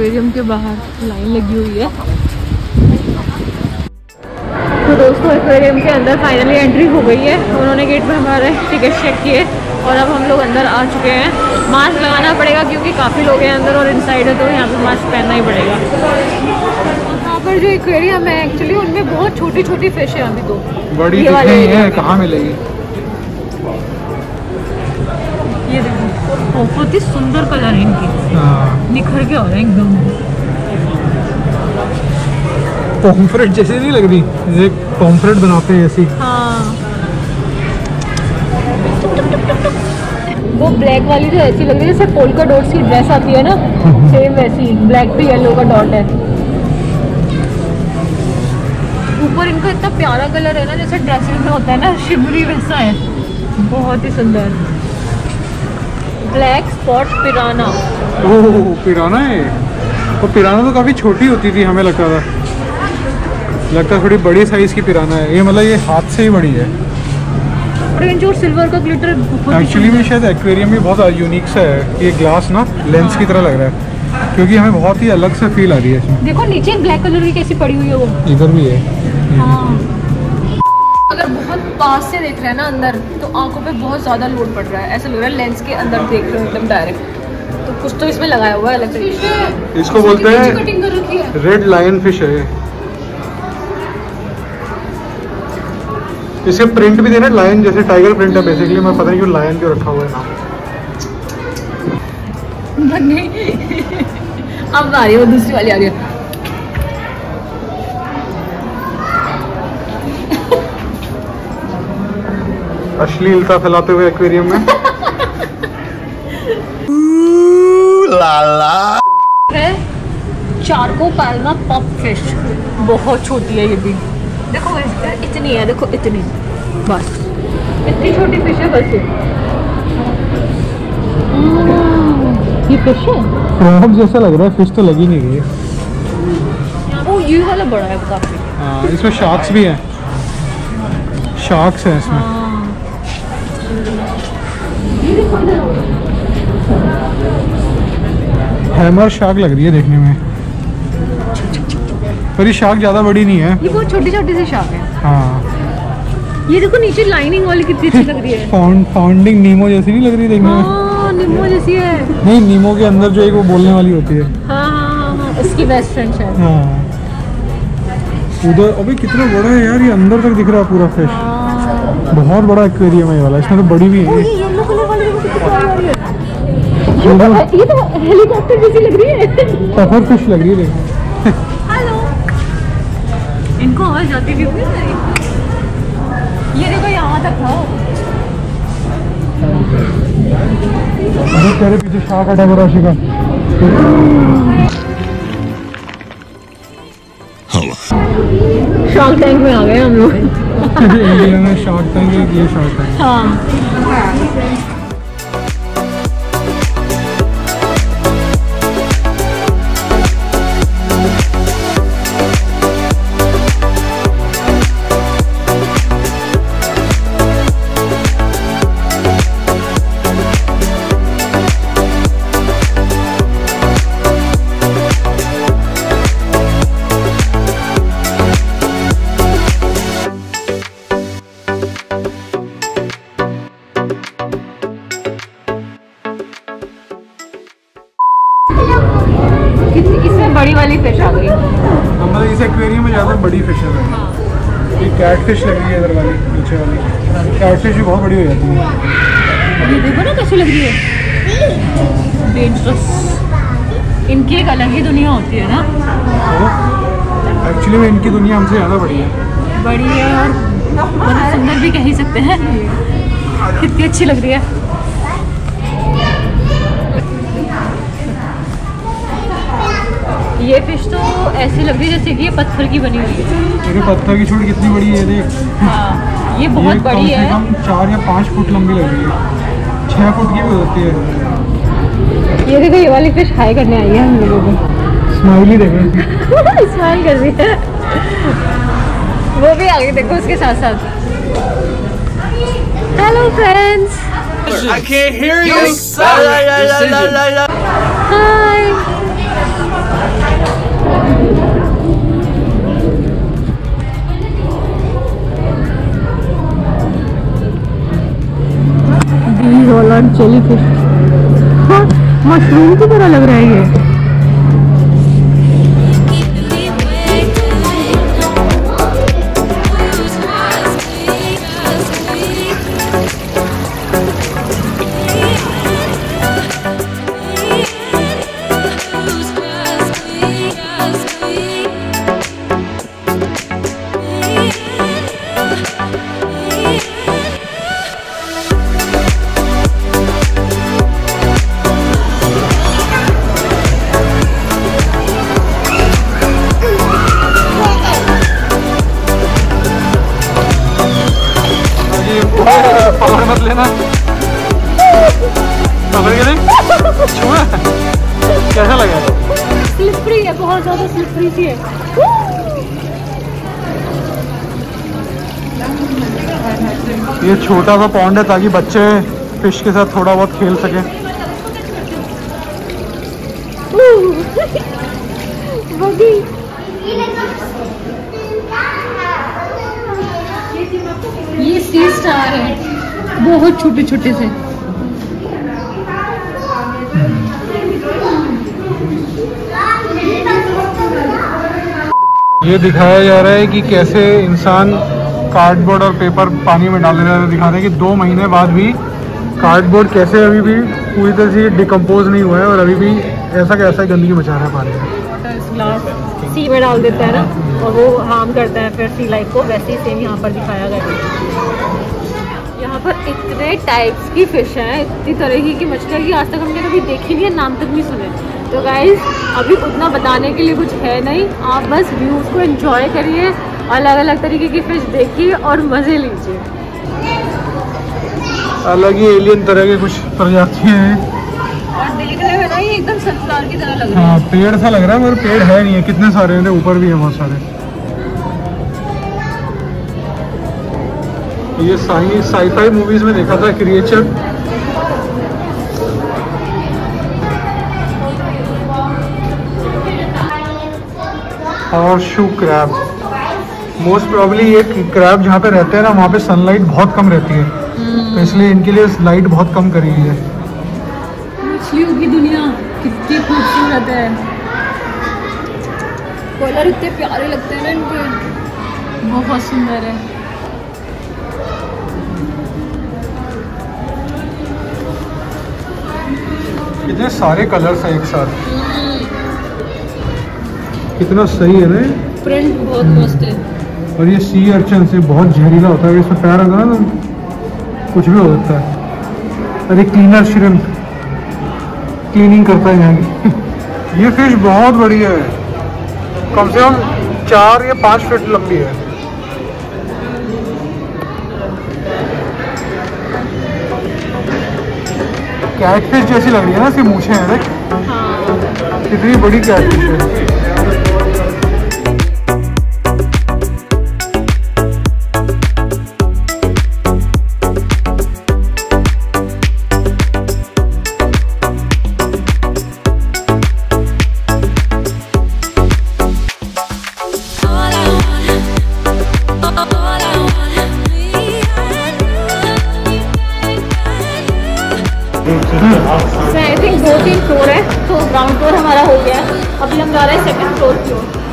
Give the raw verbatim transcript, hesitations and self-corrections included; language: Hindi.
एक्वेरियम के बाहर लाइन लगी हुई है। तो दोस्तों एक्वेरियम के अंदर फाइनली एंट्री हो गई है। उन्होंने गेट पे हमारे टिकट चेक किए और अब हम लोग अंदर आ चुके हैं। मास्क लगाना पड़ेगा क्योंकि काफ़ी लोग हैं अंदर और इनसाइड है, तो यहाँ पे मास्क पहनना ही पड़ेगा। यहाँ पर जो एक्वेरियम है एक्चुअली उनमें बहुत छोटी छोटी फिश है। अभी तो बड़ी दिख रही है, कहाँ मिलेगी? ये देखो बहुत ही सुंदर कलर है इनकी, निखर के आ रहे हैं एकदम। पॉम्फ्रेट जैसे नहीं लग रही, जैसे पॉम्फ्रेट बनाते हैं ऐसी। हाँ वो ब्लैक वाली तो ऐसी लग रही है जैसे पोल्का डॉट्स की ड्रेस आती है ना, सेम वैसी ब्लैक पे येलो का डॉट है। ऊपर इनका इतना प्यारा कलर है ना, जैसे ड्रेसेस में होता है ना शिमरी, वैसा है, बहुत ही सुंदर। Black spot पिराना। ओह पिराना है। तो पिराना तो काफ़ी छोटी होती थी, हमें लगता था लगता है थोड़ी बड़ी साइज़ की पिराना है ये। मतलब ये हाथ से ही बड़ी है। ऑरेंज और सिल्वर का ग्लिटर एक्चुअली में शायद एक्वेरियम में बहुत यूनिक सा है ये ग्लास ना, लेंस हाँ। की तरह लग रहा है क्योंकि हमें बहुत ही अलग से फील आ रही है इसमें। देखो नीचे ब्लैक कलर की कैसी पड़ी हुई है वो, इधर भी है। हाँ। अगर बहुत पास से देख रहे हैं ना अंदर तो आंखों पे बहुत ज़्यादा लोड पड़ रहा है, ऐसा लग रहा है लेंस के अंदर देख रहे हो एकदम डायरेक्ट। तो कुछ तो इसमें लगाया हुआ है अलग से। इसको बोलते हैं रेड लायन फिश है। इसके प्रिंट भी देना लायन जैसे, टाइगर प्रिंट है बेसिकली। मैं पता नहीं क्यों लायन क्यों रखा हुआ है नाम। अब आ रही है वो दूसरी वाली आ रही है। अश्लीलता फैलाते हुए एक्वेरियम में लाला है चारको पैल्मा पॉप फिश, बहुत छोटी है ये भी। देखो इतनी है, देखो इतनी, बस इतनी छोटी फिश है बस। ये फिश है, क्रॉब जैसा लग रहा है, फिश तो लगी नहीं रही है। ओ ये वाला बड़ा है काफी। हाँ इसमें शार्क्स भी हैं, शार्क्स हैं इसमें। हाँ। हैमर शार्क लग रही है देखने में, पर ये शार्क ज़्यादा बड़ी नहीं है, ये बहुत छोटी छोटी सी शार्क है। हाँ ये देखो नीचे लाइनिंग वाली कितनी अच्छी लग रही है। फाउंड फाउंडिंग नीमो जैसी नहीं लग रही देखने में? हाँ नीमो जैसी है। नहीं नीमो के अंदर जो एक वो बोलने वाली होती है। हाँ हाँ हाँ उसकी बेस्ट फ्रेंड शायद। हाँ उधर अभी कितना बड़ा है यार, ये अंदर तक दिख रहा है पूरा फिश। हाँ। बहुत बड़ा एक्वेरियम है ये वाला, इसमें तो बड़ी भी है। ये येलो कलर वाली देखो कितनी प्यारी वाली है। ये तो हेलीकॉप्टर जैसी लग रही है। पफर फिश लग रही है देखो। हेलो, इनको आवाज जाती भी होगी ना। ये देखो यहाँ तक था। अरे तेरे पीछे शार्क अटैक हो रहा है शिखा। शार्क टैंक में आ गए हम लोग। इंडिया में शार्क टैंक है, ये शार्क टैंक। हाँ इसमें बड़ी वाली फिश आ गई। मतलब इस एक्वेरियम में ज़्यादा बड़ी फिश है। ये कैट फिश लग रही है इधर वाली, पीछे वाली कैट फिश भी बहुत बड़ी हो जाती है। ये देखो ना कैसी लग रही है, डेंजरस। इनकी एक अलग ही दुनिया होती है ना। एक्चुअली में इनकी दुनिया हमसे ज़्यादा बड़ी है। बड़ी है और बहुत सुंदर भी कह ही सकते हैं। कितनी अच्छी लग रही है। ये फिश तो ऐसी लग रही है जैसे कि ये पत्थर की बनी हुई है। मेरे पत्थर की छोटी कितनी बड़ी है देख। हाँ ये बहुत बड़ी है, कम से कम चार या पाँच फुट लंबी लग रही है, छः फुट की भी होती है। ये देखो ये वाली फिश हाई करने आई है हम लोगों को। स्माइल ही देखो। स्माइल कर रही है। वो भी आगे देखो उसके साथ साथ। Hello friends. I can't hear you. Hi. Jelly fish, mushroom की तरह लग रहा है ये। पकड़ मत लेना, पकड़ के देख, छुआ कैसा लगा? स्लिपरी है, बहुत ज्यादा स्लिपरी सी है। ये छोटा सा पॉन्ड है ताकि बच्चे फिश के साथ थोड़ा बहुत खेल सके। ये सी स्टार है, बहुत छोटे छोटे से। ये दिखाया जा रहा है कि कैसे इंसान कार्डबोर्ड और पेपर पानी में डाल रहे हैं। दिखा रहे हैं कि दो महीने बाद भी कार्डबोर्ड कैसे अभी भी पूरी तरह से डिकम्पोज नहीं हुआ है और अभी भी ऐसा कैसा गंदगी मचा रहा है पानी में। ग्लास सी में डाल देता है ना, और वो हार्म करता है फिर सी लाइफ को। वैसे ही सेम यहाँ पर दिखाया गया है। यहाँ पर इतने टाइप्स की फिश हैं, इतनी तरह की मछलियाँ की आज तक हमने कभी देखी नहीं है, नाम तक नहीं सुने। तो गाइस अभी उतना बताने के लिए कुछ है नहीं, आप बस व्यूज़ को एंजॉय करिए, अलग अलग तरीके की फिश देखिए और मज़े लीजिए। अलग ही एलियन तरह के कुछ प्रजातियाँ हैं और देखने में ना ये एकदम सनफ्लावर की तरह लग रहा है। हाँ, पेड़ सा लग रहा है मगर पेड़ है नहीं है। कितने सारे हैं, ऊपर भी है बहुत सारे। ये साई साई-फाई मूवीज में देखा था, क्रिएचर। और शू क्रैब, मोस्ट प्रॉब्ली ये क्रैब जहाँ पे रहते हैं ना वहाँ पे सनलाइट बहुत कम रहती है, तो इसलिए इनके लिए लाइट बहुत कम करी हुई है। मछलियों की दुनिया कितनी खूबसूरत है, कलर इतने प्यारे लगते हैं ना इनके, बहुत सुंदर है। कितने सारे कलर्स हैं एक साथ, कितना सही है ना। प्रिंट बहुत मस्त है। और ये सी अर्चन से बहुत जहरीला होता है, इसमें पैर अगर ना तो कुछ भी हो सकता है। अरे क्लीनर श्रिम्प क्लीनिंग करता है यहाँ की। ये फिश बहुत बड़ी है, कम से कम चार या पाँच फीट लंबी है। कैटफिश जैसी लग रही है ना, इसकी मूछें हैं देख। हाँ। कितनी बड़ी कैटफिश है। आई थिंक दो तीन फ्लोर है, तो ग्राउंड फ्लोर हमारा हो गया है। अभी हम जा रहे हैं सेकंड फ्लोर की ओर।